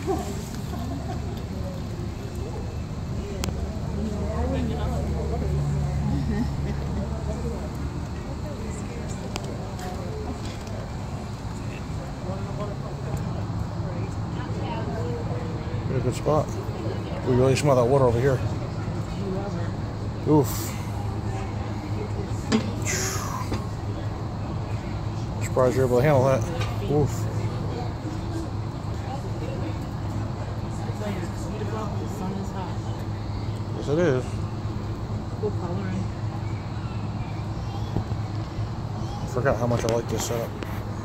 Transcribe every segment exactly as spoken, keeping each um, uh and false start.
Good, good spot. We really smell that water over here. Oof. Surprised you're able to handle that. Oof. Yes, it is. Cool coloring. I forgot how much I like this setup.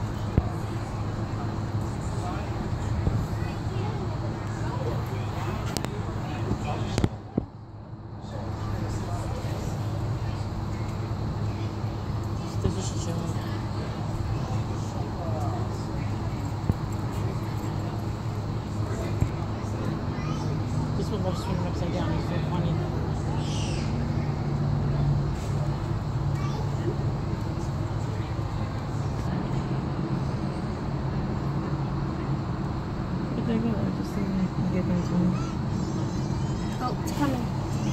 This one loves swimming upside down. It's so funny. But there you go. I just think I can get those ones. Oh, it's coming.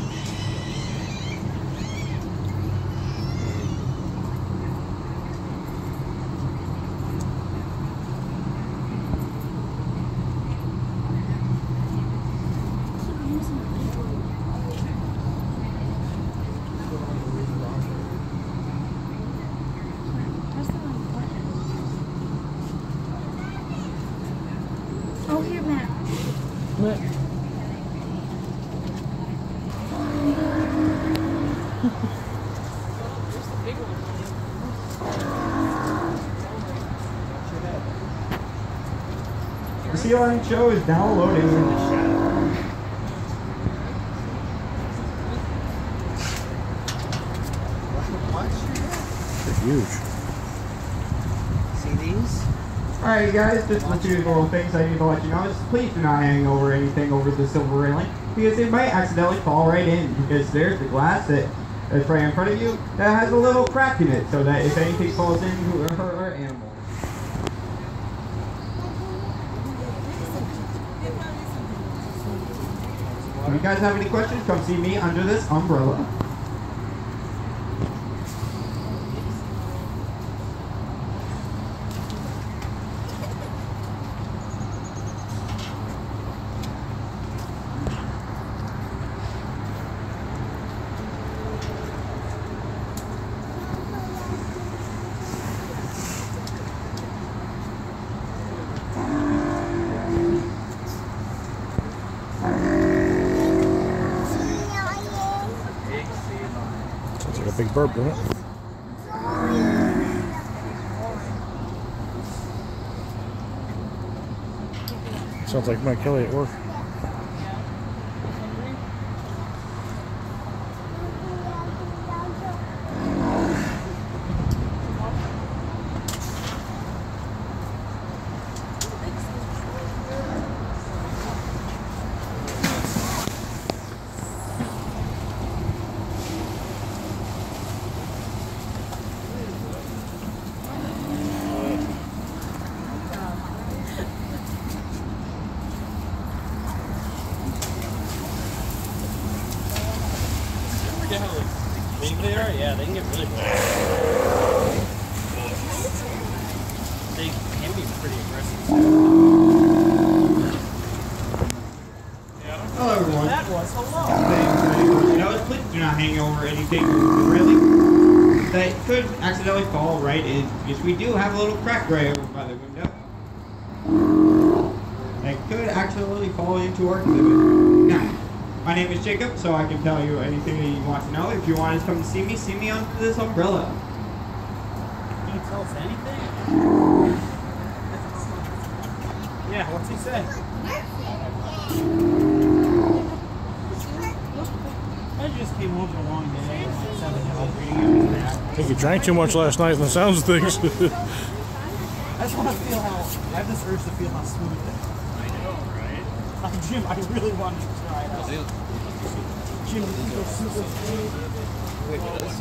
Oh, here, Matt. What? The Sea Lion Show is downloading in the shadow. They're huge. See these? Alright guys, just a few little things I need to let you know is please do not hang over anything over the silver railing because it might accidentally fall right in because there's the glass that that's right in front of you that has a little crack in it so that if anything falls in, you will hurt our animals. If you guys have any questions, come see me under this umbrella. Sounds like a big burp, doesn't it? Sounds like Mike Kelly at work. Yeah, how big they are? Yeah, they can get really big. They can be pretty aggressive. Hello everyone. That was hello. Things you know, please do not hang over anything really that could accidentally fall right in because we do have a little crack right over by the window that could accidentally fall into our exhibit. Now, my name is Jacob, so I can tell you anything that you want to know. If you want to come see me, see me under this umbrella. Can you tell us anything? Yeah, what's he say? I just came home from a long day. Like seven hours reading everything. I think you drank too much last night and the sounds of things. I just want to feel how, I have this urge to feel how smooth it is. I know, right? Like, Jim, I really wanted to try it out. Jim, you can go super smooth. Wait, did I see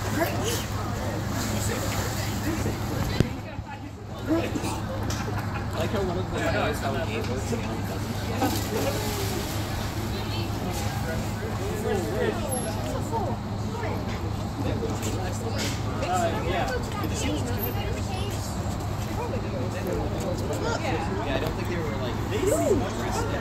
that? Yeah, I don't think they were like. They see much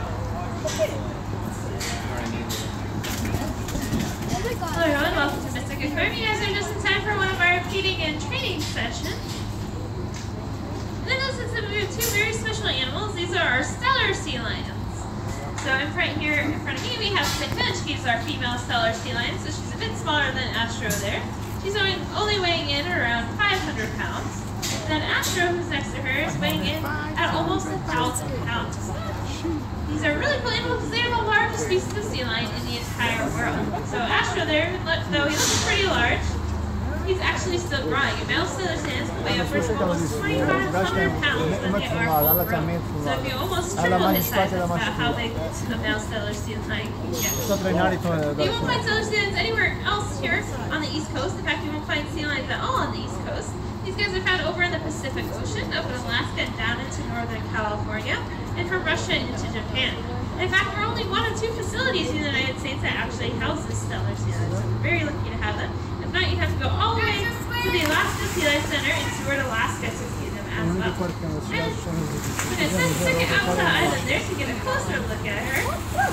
Hello everyone, welcome to Mystic Aquarium. You guys are just in time for one of our feeding and training sessions. And then this is we have two very special animals. These are our stellar sea lions. So in front here, in front of me, we have Sitka. She's our female stellar sea lion, so she's a bit smaller than Astro there. She's only, only weighing in at around five hundred pounds. And then Astro, who's next to her, is weighing in at almost one thousand pounds. These are really cool animals because they are the largest species of sea lion in the entire world. So Astro there, though he looks pretty large, he's actually still growing. And male stellar sands can weigh upwards of almost twenty-five hundred pounds when they are full grown. So if you almost triple his size, that's about how big a male stellar sea lion can get. You won't find stellar sea lions anywhere else here on the East Coast. In fact, you won't find sea lions at all on the East Coast. These guys are found over in the Pacific Ocean, up in Alaska and down into northern California, and from Russia into Japan. In fact, we're only one of two facilities in the United States that actually houses stellar sea lions, so we're very lucky to have them. If not, you'd have to go all the way to the Alaska Sea Life Center in Seward, Alaska to see them as well. And I'm going to send Sitka out to the island there to get a closer look at her.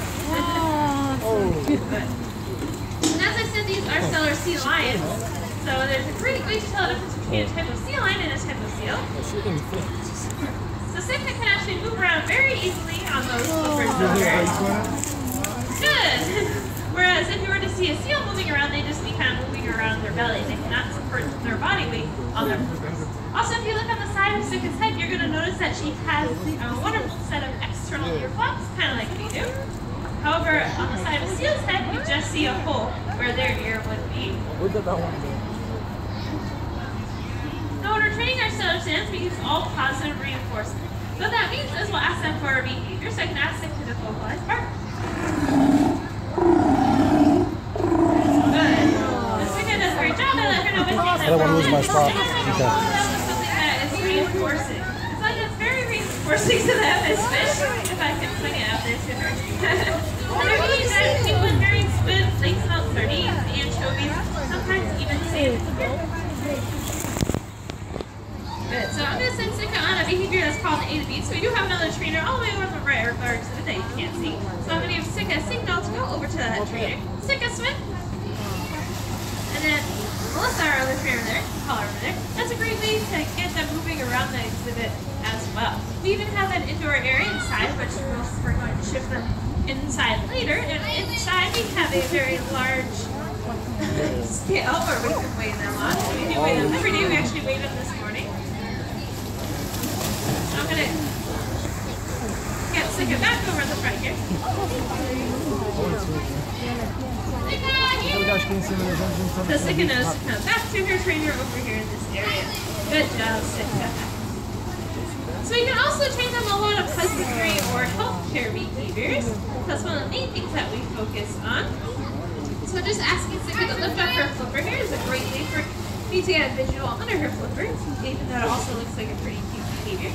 And as I said, these are stellar sea lions. So there's a great way to tell the difference between a type of sea lion and a type of seal. So Sitka can actually move around very easily on those flippers over. Good! Whereas if you were to see a seal moving around, they'd just be kind of moving around their belly. They cannot support their body weight on their flippers. Also, if you look on the side of Sitka's head, you're going to notice that she has a wonderful set of external ear flaps, kind of like we do. However, on the side of a seal's head, you just see a hole where their ear would be. So when we're training our stellar sands, we use all positive reinforcement. So what that means is we'll ask them for our behavior, so I can ask them to vocalize bark. Good. The Sika does a great job. I let her know when things I don't want to lose my spot. Okay. Something that is reinforcing. It's like it's very reinforcing to them as fish, if I can bring it out there to her. They're eating that people in very squid, lake smelt sardines, anchovies, sometimes even salmon. Good. So I'm going to send Sika on a behavior that's called A to B. So we do have another trainer all the way over the right or exhibit that you can't see. So I'm going to give Sika a signal to go over to that trainer. Sika, swim. And then Melissa, our other trainer there, call her over there. That's a great way to get them moving around the exhibit as well. We even have an indoor area inside, which we're going to shift them inside later. And inside we have a very large scale where we can weigh them on. So we do weigh them every day. We actually weighed them this morning. I'm going to get Sika back over the front here. The Sika knows to come back to her trainer over here in this area. Good job, Sika. So we can also train them a lot of husbandry or healthcare behaviors. That's one of the main things that we focus on. So just asking Sika to lift up her flipper here is a great way for me to get a visual under her flipper, even though it also looks like a pretty cute behavior.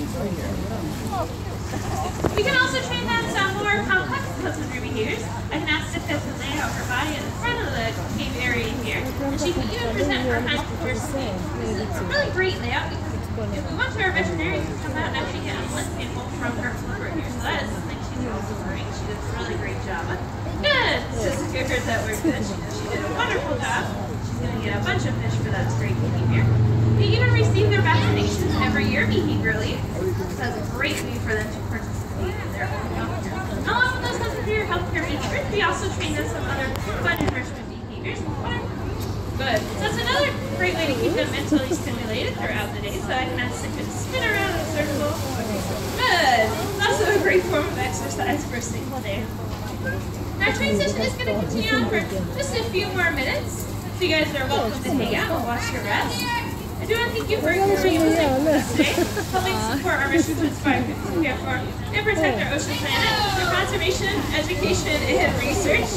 We can also train them some more complex husbandry behaviors. I can ask Sika to lay out her body in front of the cave area here, and she can even present her hind quarters. This is a really great layout because if we want to, our veterinarian can come out and actually get a blood sample from her flipper here. So that is something she's also learning. She did a really great job. Good! So Sika heard that word good. She, she did a wonderful job. She's going to get a bunch of fish for that great behavior. They even receive their vaccinations every year behaviorally. So that's a great way for them to participate in their own healthcare. Along with those husbandry or healthcare behaviors, we also train them some other fun enrichment behaviors. Good. So that's another great way to keep them mentally stimulated throughout the day. So I can ask them to spin around in a circle. Good. It's also a great form of exercise for a single day. Our training session is going to continue on for just a few more minutes. So you guys are welcome to hang out and watch your rest. I do want to thank you for your music today, helping support our mission to inspire people to care for and protect our ocean planet through conservation, education, and research.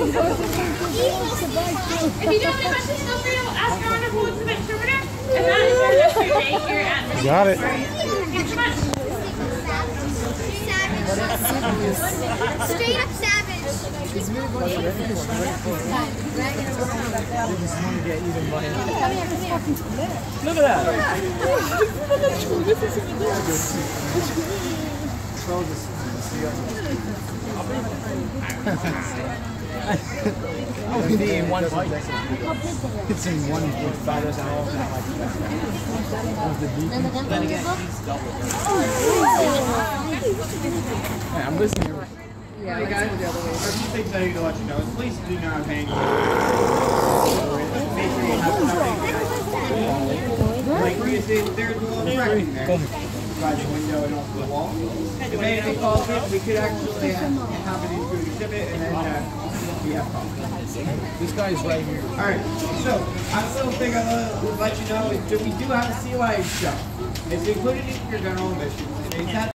If you do have any questions, feel free to ask our wonderful exhibit interpreter. If not, enjoy the rest of your day here at Mission. Got it. Thank you so much. Straight up savage. Look at that. Oh, in one bite. It's in one with fathers and all. Then again, he's double. Hey, I'm listening. Hey guys, a few things I need to let you know is please do not hang. Make sure you have something. Like we said, there's a little cracking there by the window and off the wall. If anything falls in, we could actually have, have it into an exhibit and then uh, we have problems. This guy's right here. Alright, so a little thing I would let you know is that we do have a C Y show. It's included in your general admission. It's at